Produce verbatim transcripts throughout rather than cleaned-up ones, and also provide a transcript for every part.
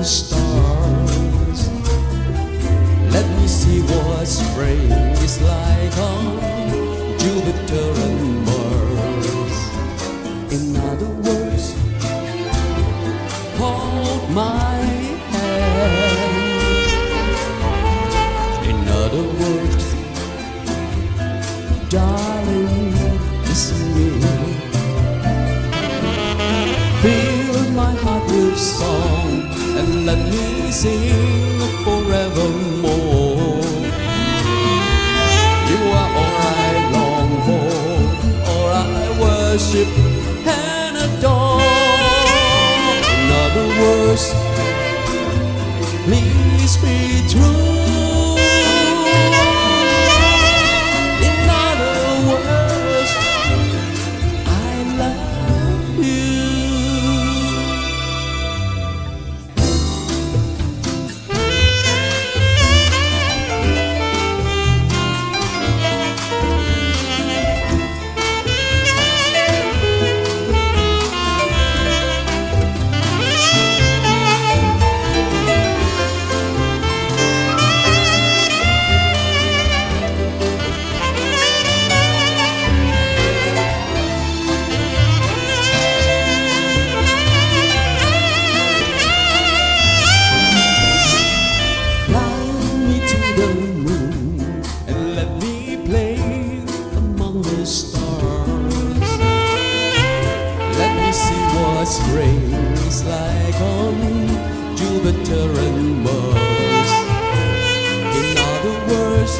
the stars. Let me see what spring is like on Jupiter and Mars. In other words, hold my hand. In other words, darling, kiss me. Fill my heart with song and let me sing forevermore. You are all I long for, all I worship and adore. In other words, please be true. In other words, I love you. Spring is like on Jupiter and Mars. In other words,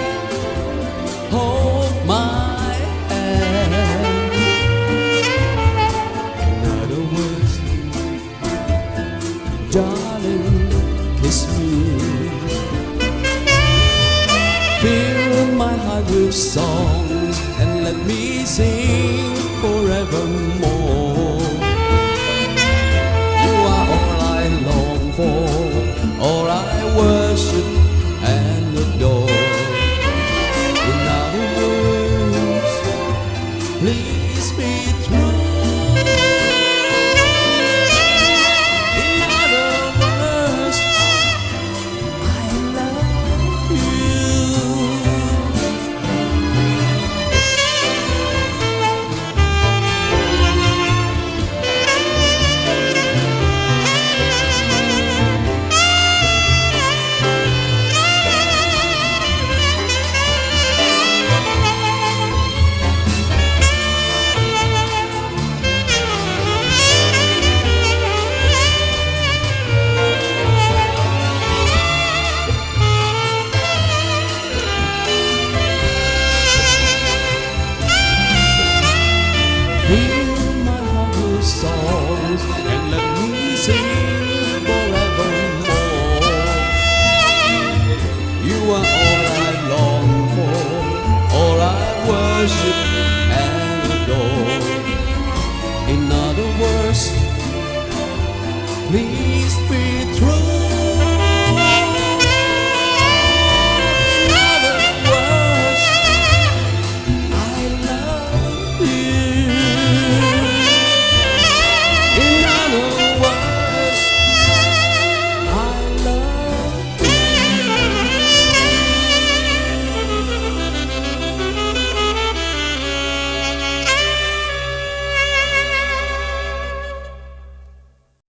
hold my hand. In other words, darling, kiss me. Fill my heart with songs and let me sing forevermore. Or I worship and adore. In other words, please be true. In other words, I love you. Fill my heart with songs and let me sing forevermore. You are all I long for, all I worship and adore. In other words, please be true.